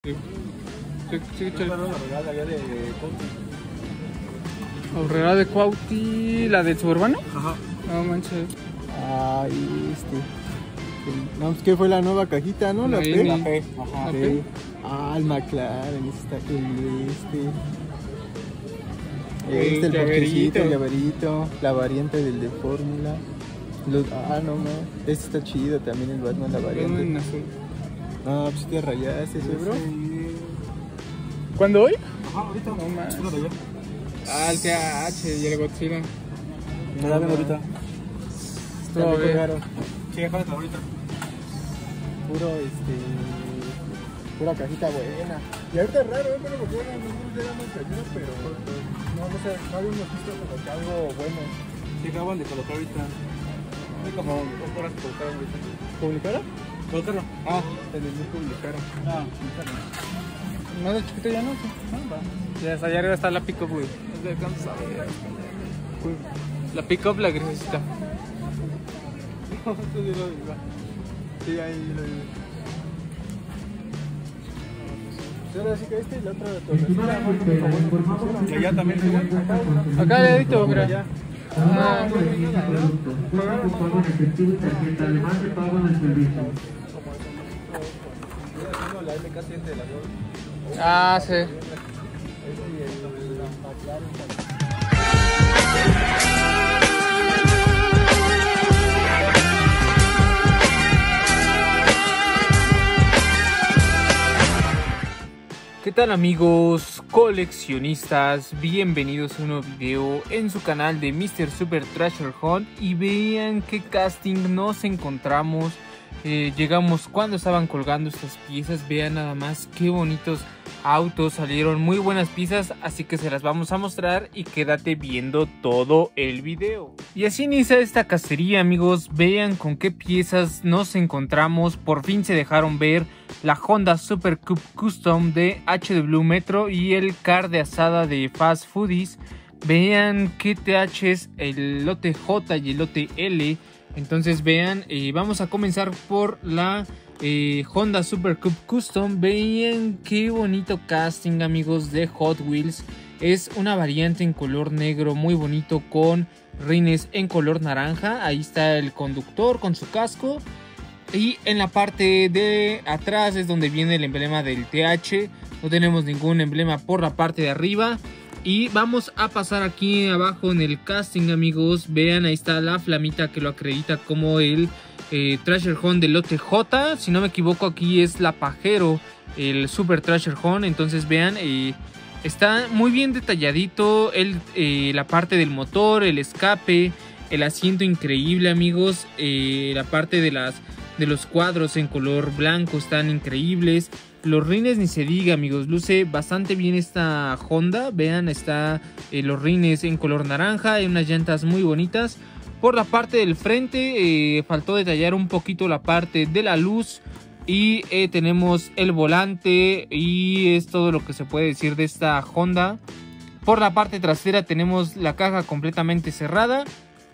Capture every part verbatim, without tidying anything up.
Sí, sí, sí, sí. ¿Aurrera de Cuauti, la del Suburbano? Ajá. No manches. Ahí este. No, pues que fue la nueva cajita, ¿no? La Ahí P. ni- La P. Ajá. La Sí. P. Ah, el McLaren, ese está el este. El Este, el llaverito. porquecito, el llaverito, la variante del de Fórmula. Los, ah, no, no. Este está chido también, el Batman, la Todo variante. en azul. No, pues te rayaste ese, bro. ¿Cuándo hoy? Ajá, ahorita. No más. Uno de allá. Ah, el T H y el Godzilla. No la ven ahorita. Estuvo Ya me bien. colgaron. Sí, déjala ahorita. Puro, este. Pura cajita buena. Y ahorita es raro, ¿eh? Pero porque bueno, nosotros éramos cañeros, pero. No, no sé, no habíamos visto como que algo bueno. Sí, acaban de colocar ahorita. Hay como dos horas que colocaron ahorita. ¿Publicaron? ¿Colocaron? Ah, en el publicaron. Ah, ¿Más de chiquito ya no? Sí. Ah, va. Ya está, allá arriba está la pick-up, güey. No se alcanza a ver. La pick-up, la grisecita. Sí, ahí lo vi. Ahora sí que este y la otra de y allá también igual. Acá al ladito, mira. Ya. Ah, La M K siete de la ah, sí. ¿Qué tal, amigos coleccionistas? Bienvenidos a un nuevo video en su canal de mister Super Treasure Hunt. Y vean qué casting nos encontramos. Eh, llegamos cuando estaban colgando estas piezas. Vean nada más qué bonitos autos salieron, muy buenas piezas, así que se las vamos a mostrar y quédate viendo todo el video. Y así inicia esta cacería, amigos. Vean con qué piezas nos encontramos. Por fin se dejaron ver la Honda Super Cup Custom de H W Metro y el car de asada de Fast Foodies. Vean qué T Hs, el lote J y el lote L. Entonces vean, eh, vamos a comenzar por la eh, Honda Super Cup Custom. Vean qué bonito casting, amigos, de Hot Wheels. Es una variante en color negro muy bonito con rines en color naranja. Ahí está el conductor con su casco. Y en la parte de atrás es donde viene el emblema del T H. No tenemos ningún emblema por la parte de arriba. Y vamos a pasar aquí abajo en el casting, amigos. Vean, ahí está la flamita que lo acredita como el eh, Treasure Hunt del lote J. Si no me equivoco, aquí es la Pajero, el Super Treasure Hunt. Entonces vean, eh, está muy bien detalladito el, eh, la parte del motor, el escape, el asiento increíble, amigos. Eh, la parte de, las, de los cuadros en color blanco están increíbles. Los rines ni se diga, amigos, luce bastante bien esta Honda. Vean, está eh, los rines en color naranja, hay unas llantas muy bonitas. Por la parte del frente eh, faltó detallar un poquito la parte de la luz. Y eh, tenemos el volante y es todo lo que se puede decir de esta Honda. Por la parte trasera tenemos la caja completamente cerrada.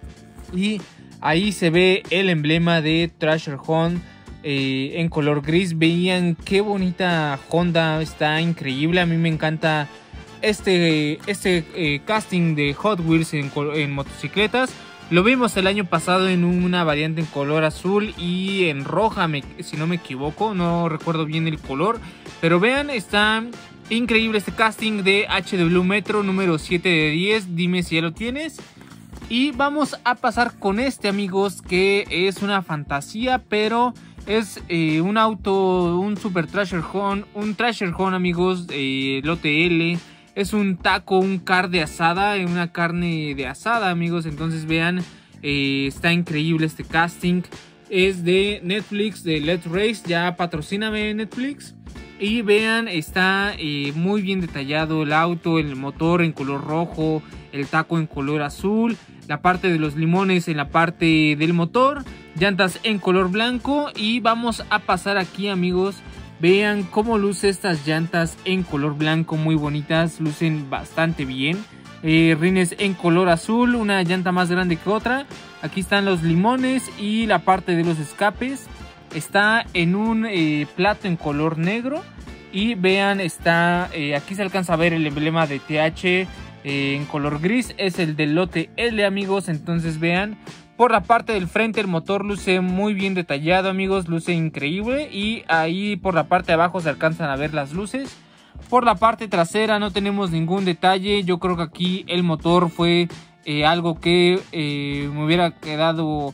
Y ahí se ve el emblema de Treasure Hunt. Eh, en color gris. Vean qué bonita Honda, está increíble. A mí me encanta este, este eh, casting de Hot Wheels en, en motocicletas. Lo vimos el año pasado en una variante en color azul y en roja, me, si no me equivoco, no recuerdo bien el color, pero vean, está increíble este casting de H W Metro número siete de diez. Dime si ya lo tienes. Y vamos a pasar con este, amigos, que es una fantasía, pero es eh, un auto, un Super Treasure Hunt, un Treasure Hunt, amigos, eh, lote L. Es un taco, un car de asada, una carne de asada, amigos. Entonces vean, eh, está increíble este casting. Es de Netflix, de Let's Race, ya patrocíname Netflix. Y vean, está eh, muy bien detallado el auto, el motor en color rojo, el taco en color azul, la parte de los limones en la parte del motor, llantas en color blanco. Y vamos a pasar aquí, amigos. Vean cómo luce estas llantas en color blanco, muy bonitas, lucen bastante bien. Eh, rines en color azul, una llanta más grande que otra. Aquí están los limones y la parte de los escapes. Está en un eh, plato en color negro. Y vean, está eh, aquí se alcanza a ver el emblema de T H eh, en color gris. Es el del lote L, amigos. Entonces vean, por la parte del frente el motor luce muy bien detallado, amigos. Luce increíble. Y ahí por la parte de abajo se alcanzan a ver las luces. Por la parte trasera no tenemos ningún detalle. Yo creo que aquí el motor fue eh, algo que eh, me hubiera quedado...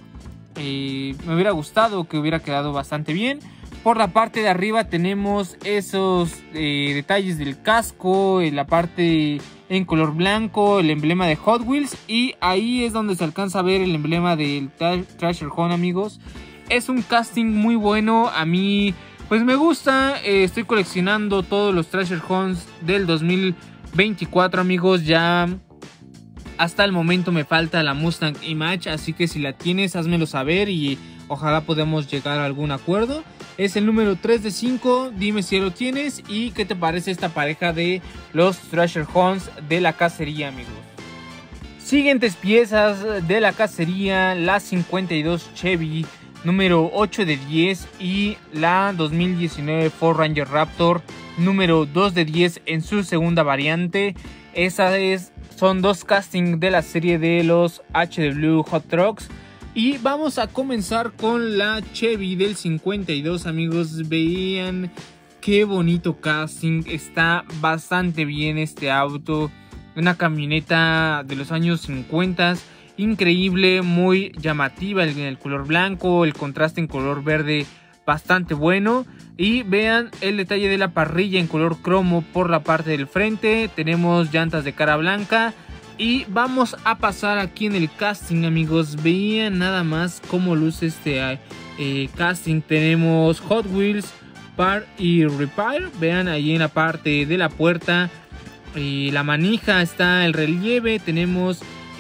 Eh, me hubiera gustado que hubiera quedado bastante bien. Por la parte de arriba tenemos esos eh, detalles del casco, en la parte en color blanco, el emblema de Hot Wheels. Y ahí es donde se alcanza a ver el emblema del Thrasher Hunt, amigos. Es un casting muy bueno, a mí pues me gusta. eh, Estoy coleccionando todos los Thrasher Hunts del dos mil veinticuatro, amigos. Ya hasta el momento me falta la Mustang Image, así que si la tienes házmelo saber y ojalá podamos llegar a algún acuerdo. Es el número tres de cinco, dime si lo tienes y qué te parece esta pareja de los Thrasher Hunts de la cacería, amigos. Siguientes piezas de la cacería: la cincuenta y dos Chevy número ocho de diez y la dos mil diecinueve Ford Ranger Raptor número dos de diez en su segunda variante. Esa es Son dos castings de la serie de los H W Hot Trucks. Y vamos a comenzar con la Chevy del cincuenta y dos, amigos. Vean qué bonito casting. Está bastante bien este auto. Una camioneta de los años cincuenta. Increíble, muy llamativa en el color blanco. El contraste en color verde bastante bueno. Y vean el detalle de la parrilla en color cromo por la parte del frente. Tenemos llantas de cara blanca. Y vamos a pasar aquí en el casting, amigos. Vean nada más cómo luce este eh, casting. Tenemos Hot Wheels Part y Repair. Vean ahí en la parte de la puerta, eh, la manija, está el relieve. Tenemos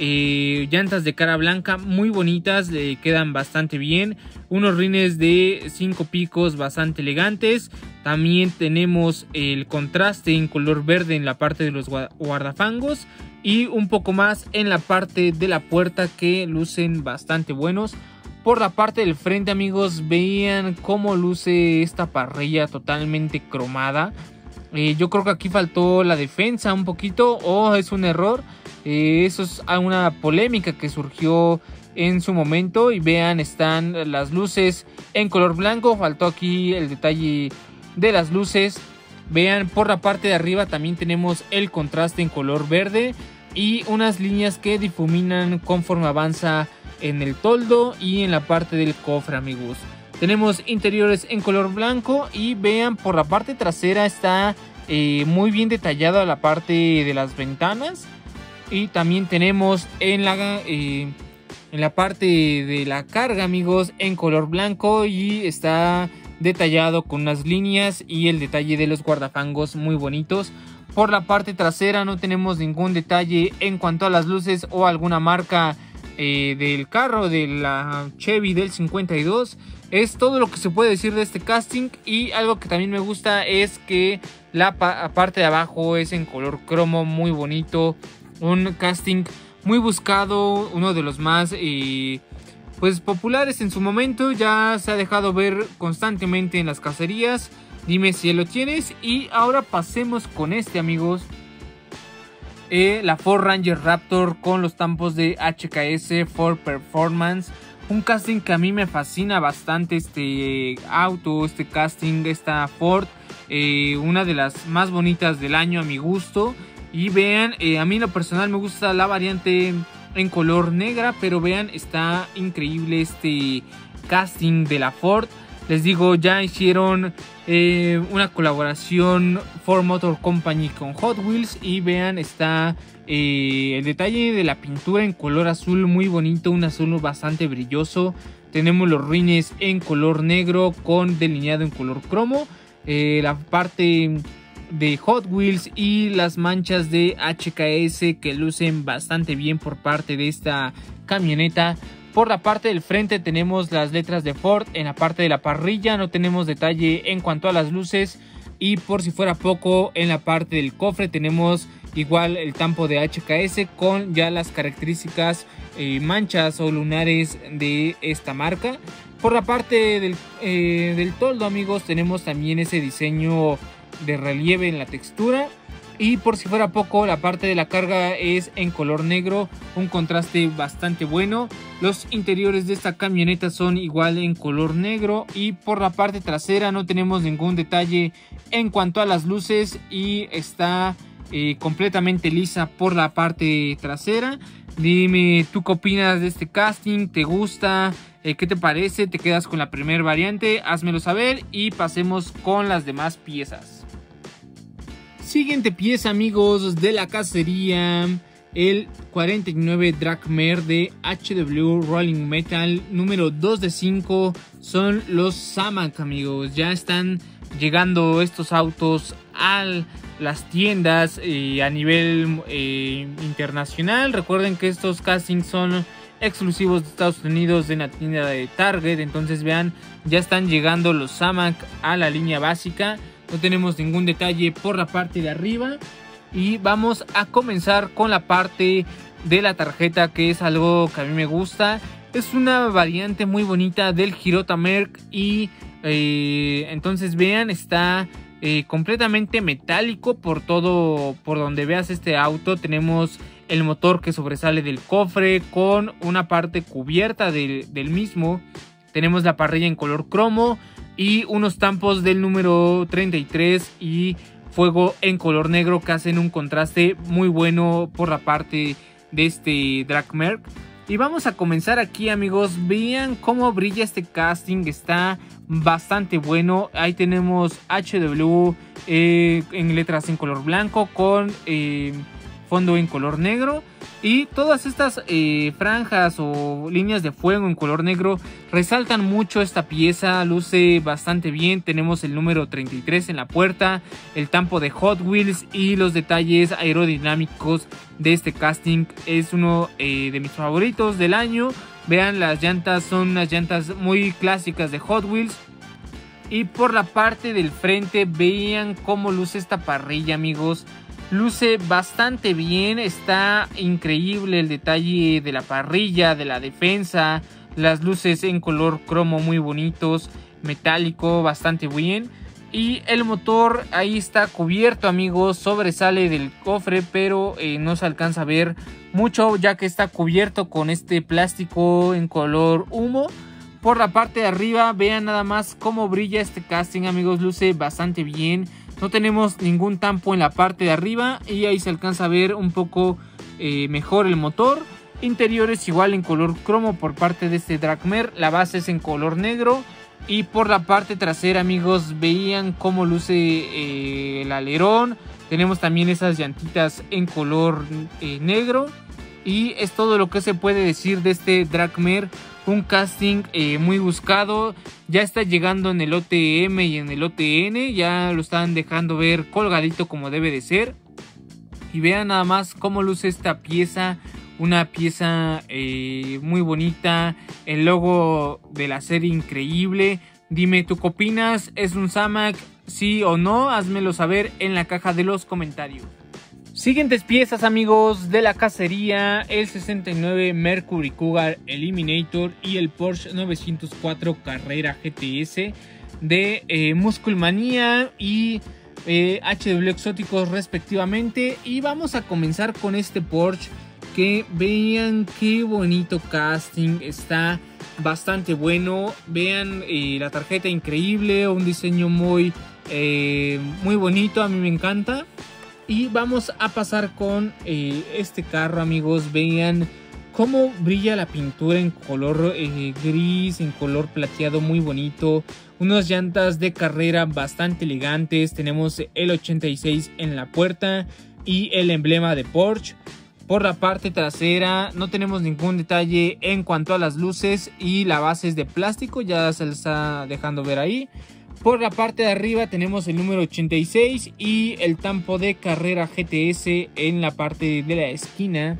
eh, llantas de cara blanca muy bonitas, le quedan bastante bien. Unos rines de cinco picos bastante elegantes. También tenemos el contraste en color verde en la parte de los guardafangos. Y un poco más en la parte de la puerta, que lucen bastante buenos. Por la parte del frente, amigos, vean cómo luce esta parrilla totalmente cromada. Eh, yo creo que aquí faltó la defensa un poquito, o es un error. Eh, eso es una polémica que surgió en su momento. Y vean, están las luces en color blanco. Faltó aquí el detalle de las luces. Vean, por la parte de arriba también tenemos el contraste en color verde y unas líneas que difuminan conforme avanza en el toldo y en la parte del cofre, amigos. Tenemos interiores en color blanco y vean, por la parte trasera está eh, muy bien detallada la parte de las ventanas. Y también tenemos en la, eh, en la parte de la carga, amigos, en color blanco y está detallado con unas líneas y el detalle de los guardafangos muy bonitos. Por la parte trasera no tenemos ningún detalle en cuanto a las luces o alguna marca eh, del carro de la Chevy del cincuenta y dos. Es todo lo que se puede decir de este casting. Y algo que también me gusta es que la pa parte de abajo es en color cromo muy bonito. Un casting muy buscado, uno de los más eh, pues populares en su momento. Ya se ha dejado ver constantemente en las cacerías. Dime si lo tienes. Y ahora pasemos con este, amigos. Eh, la Ford Ranger Raptor con los tampos de H K S Ford Performance. Un casting que a mí me fascina bastante este auto, este casting, esta Ford. Eh, una de las más bonitas del año a mi gusto. Y vean, eh, a mí en lo personal me gusta la variante en color negra. Pero vean, está increíble este casting de la Ford. Les digo, ya hicieron eh, una colaboración Ford Motor Company con Hot Wheels. Y vean, está eh, el detalle de la pintura en color azul muy bonito. Un azul bastante brilloso. Tenemos los rines en color negro con delineado en color cromo. Eh, la parte de Hot Wheels y las manchas de H K S que lucen bastante bien por parte de esta camioneta. Por la parte del frente tenemos las letras de Ford. En la parte de la parrilla no tenemos detalle en cuanto a las luces. Y por si fuera poco, en la parte del cofre tenemos igual el tampo de H K S con ya las características eh, manchas o lunares de esta marca. Por la parte del, eh, del toldo, amigos, tenemos también ese diseño de relieve en la textura. Y por si fuera poco, la parte de la carga es en color negro, un contraste bastante bueno. Los interiores de esta camioneta son igual en color negro. Y por la parte trasera no tenemos ningún detalle en cuanto a las luces y está eh, completamente lisa por la parte trasera. Dime, ¿tú qué opinas de este casting? ¿Te gusta? Eh, ¿Qué te parece? ¿Te quedas con la primera variante? Házmelo saber y pasemos con las demás piezas. Siguiente pieza, amigos, de la cacería, el cuarenta y nueve Dragmare de H W Rolling Metal número dos de cinco. Son los Zamak, amigos. Ya están llegando estos autos a las tiendas eh, a nivel eh, internacional. Recuerden que estos castings son exclusivos de Estados Unidos en la tienda de Target. Entonces vean, ya están llegando los Zamak a la línea básica. No tenemos ningún detalle por la parte de arriba. Y vamos a comenzar con la parte de la tarjeta, que es algo que a mí me gusta. Es una variante muy bonita del Hirota Merc. Y eh, entonces vean, está eh, completamente metálico por todo, por donde veas este auto. Tenemos el motor que sobresale del cofre con una parte cubierta del, del mismo. Tenemos la parrilla en color cromo y unos tampos del número treinta y tres y fuego en color negro que hacen un contraste muy bueno por la parte de este Dragmare. Y vamos a comenzar aquí, amigos. Vean cómo brilla este casting, está bastante bueno. Ahí tenemos H W eh, en letras en color blanco con eh, fondo en color negro. Y todas estas eh, franjas o líneas de fuego en color negro resaltan mucho esta pieza, luce bastante bien. Tenemos el número treinta y tres en la puerta, el tampo de Hot Wheels y los detalles aerodinámicos de este casting. Es uno eh, de mis favoritos del año. Vean, las llantas son unas llantas muy clásicas de Hot Wheels. Y por la parte del frente, vean cómo luce esta parrilla, amigos. Luce bastante bien, está increíble el detalle de la parrilla, de la defensa, las luces en color cromo muy bonitos, metálico, bastante bien. Y el motor ahí está cubierto, amigos, sobresale del cofre, pero eh, no se alcanza a ver mucho ya que está cubierto con este plástico en color humo. Por la parte de arriba, vean nada más cómo brilla este casting, amigos, luce bastante bien. No tenemos ningún tampo en la parte de arriba y ahí se alcanza a ver un poco eh, mejor el motor. Interiores igual en color cromo por parte de este Dragmare. La base es en color negro. Y por la parte trasera, amigos, veían cómo luce eh, el alerón. Tenemos también esas llantitas en color eh, negro. Y es todo lo que se puede decir de este Dragmare. Un casting eh, muy buscado. Ya está llegando en el O T M y en el O T N. Ya lo están dejando ver colgadito como debe de ser. Y vean nada más cómo luce esta pieza. Una pieza eh, muy bonita. El logo de la serie increíble. Dime, ¿tú qué opinas? ¿Es un Zamak? ¿Sí o no? Házmelo saber en la caja de los comentarios. Siguientes piezas, amigos, de la cacería, el sesenta y nueve Mercury Cougar Eliminator y el Porsche novecientos cuatro Carrera G T S de eh, Musculmania y eh, H W Exóticos respectivamente. Y vamos a comenzar con este Porsche, que vean qué bonito casting, está bastante bueno. Vean eh, la tarjeta increíble, un diseño muy, eh, muy bonito, a mí me encanta. Y vamos a pasar con eh, este carro, amigos. Vean cómo brilla la pintura en color eh, gris, en color plateado, muy bonito. Unas llantas de carrera bastante elegantes. Tenemos el ochenta y seis en la puerta y el emblema de Porsche. Por la parte trasera no tenemos ningún detalle en cuanto a las luces y la base es de plástico, ya se les está dejando ver ahí. Por la parte de arriba tenemos el número ochenta y seis y el tampo de Carrera G T S en la parte de la esquina.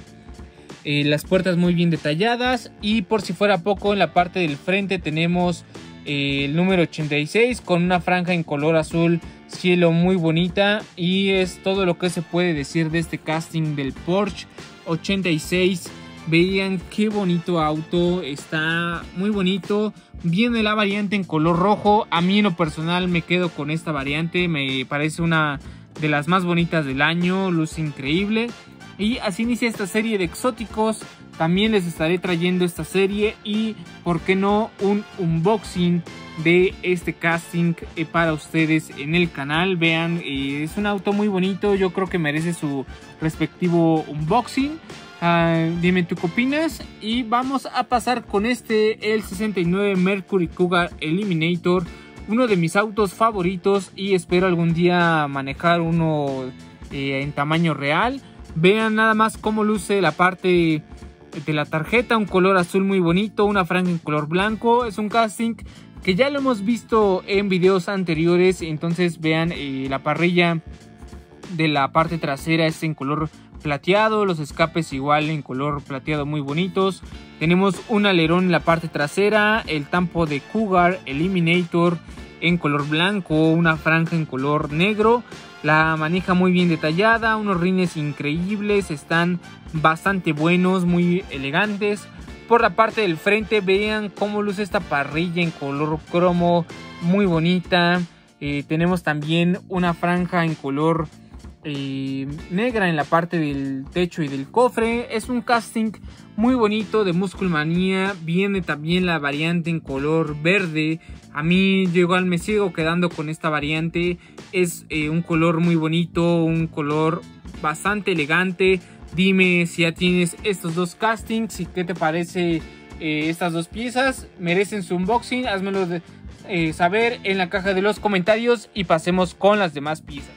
Eh, las puertas muy bien detalladas y por si fuera poco en la parte del frente tenemos eh, el número ochenta y seis con una franja en color azul cielo muy bonita. Y es todo lo que se puede decir de este casting del Porsche ochenta y seis Vean qué bonito auto, está muy bonito. Viene la variante en color rojo. A mí en lo personal me quedo con esta variante, me parece una de las más bonitas del año, luce increíble. Y así inicia esta serie de exóticos. También les estaré trayendo esta serie y, por qué no, un unboxing de este casting eh, para ustedes en el canal. Vean, eh, es un auto muy bonito, yo creo que merece su respectivo unboxing. Uh, dime tú qué opinas. Y vamos a pasar con este, el sesenta y nueve Mercury Cougar Eliminator, uno de mis autos favoritos y espero algún día manejar uno eh, en tamaño real. Vean nada más cómo luce la parte de la tarjeta, un color azul muy bonito, una franja en color blanco. Es un casting que ya lo hemos visto en videos anteriores, entonces vean, eh, la parrilla de la parte trasera es en color plateado, los escapes igual en color plateado muy bonitos. Tenemos un alerón en la parte trasera, el tampo de Cougar Eliminator en color blanco, una franja en color negro. La manija muy bien detallada, unos rines increíbles, están bastante buenos, muy elegantes. Por la parte del frente vean cómo luce esta parrilla en color cromo, muy bonita. Eh, tenemos también una franja en color eh, negra en la parte del techo y del cofre. Es un casting muy bonito de Musculmania. Viene también la variante en color verde. A mí yo igual me sigo quedando con esta variante. Es eh, un color muy bonito, un color bastante elegante. Dime si ya tienes estos dos castings y qué te parece eh, estas dos piezas. ¿Merecen su unboxing? Házmelo de, eh, saber en la caja de los comentarios y pasemos con las demás piezas.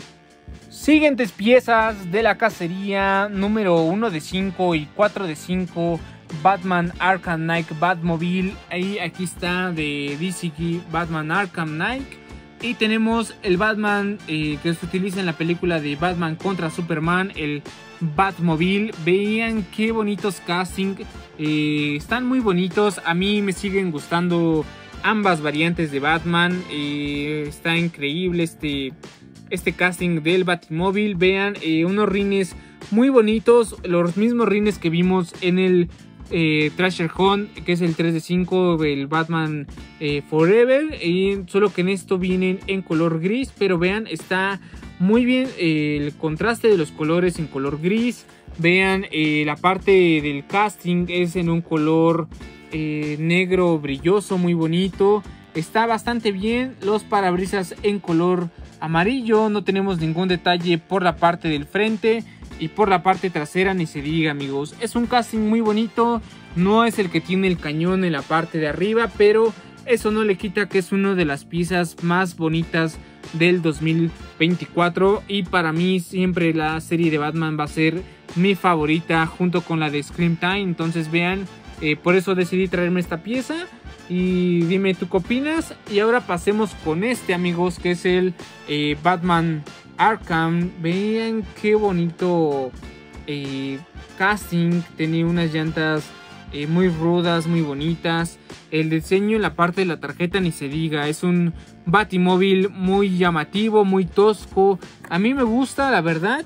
Siguientes piezas de la cacería número uno de cinco y cuatro de cinco. Batman Arkham Knight Batmobile. Ahí aquí está de D C Batman Arkham Knight. Y tenemos el Batman eh, que se utiliza en la película de Batman contra Superman, el Batmobile. Vean qué bonitos casting, eh, están muy bonitos. A mí me siguen gustando ambas variantes de Batman. Eh, está increíble este, este casting del Batmobile. Vean, eh, unos rines muy bonitos, los mismos rines que vimos en el Eh, Thrasher Hunt, que es el tres de cinco, el Batman eh, Forever, y solo que en esto vienen en color gris, pero vean, está muy bien eh, el contraste de los colores en color gris. Vean, eh, la parte del casting es en un color eh, negro brilloso, muy bonito, está bastante bien. Los parabrisas en color amarillo, no tenemos ningún detalle por la parte del frente. Y por la parte trasera ni se diga, amigos. Es un casting muy bonito. No es el que tiene el cañón en la parte de arriba, pero eso no le quita que es una de las piezas más bonitas del dos mil veinticuatro. Y para mí siempre la serie de Batman va a ser mi favorita junto con la de Scream Time. Entonces vean, eh, por eso decidí traerme esta pieza. Y dime tú qué opinas. Y ahora pasemos con este, amigos, que es el eh, Batman Arkham. Vean qué bonito eh, casting. Tenía unas llantas eh, muy rudas, muy bonitas. El diseño en la parte de la tarjeta ni se diga. Es un Batimóvil muy llamativo, muy tosco. A mí me gusta, la verdad.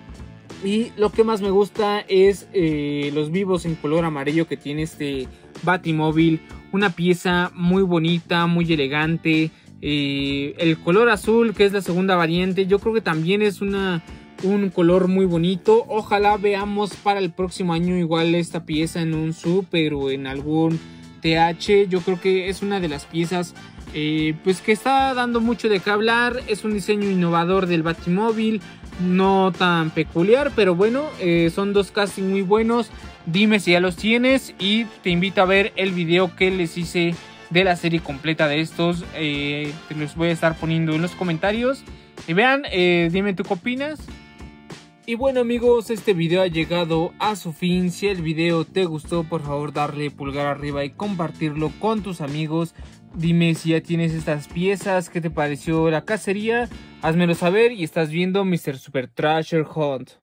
Y lo que más me gusta es eh, los vivos en color amarillo que tiene este Batimóvil. Una pieza muy bonita, muy elegante. Eh, el color azul, que es la segunda variante, yo creo que también es una, un color muy bonito. Ojalá veamos para el próximo año igual esta pieza en un Super o en algún T H. Yo creo que es una de las piezas eh, pues que está dando mucho de qué hablar. Es un diseño innovador del Batimóvil, no tan peculiar, pero bueno, eh, son dos castings muy buenos. Dime si ya los tienes y te invito a ver el video que les hice de la serie completa de estos. Eh, te los voy a estar poniendo en los comentarios. Y vean, eh, dime tú qué opinas. Y bueno, amigos, este video ha llegado a su fin. Si el video te gustó, por favor darle pulgar arriba y compartirlo con tus amigos. Dime si ya tienes estas piezas, qué te pareció la cacería. Házmelo saber y estás viendo míster Super Thrasher Hunt.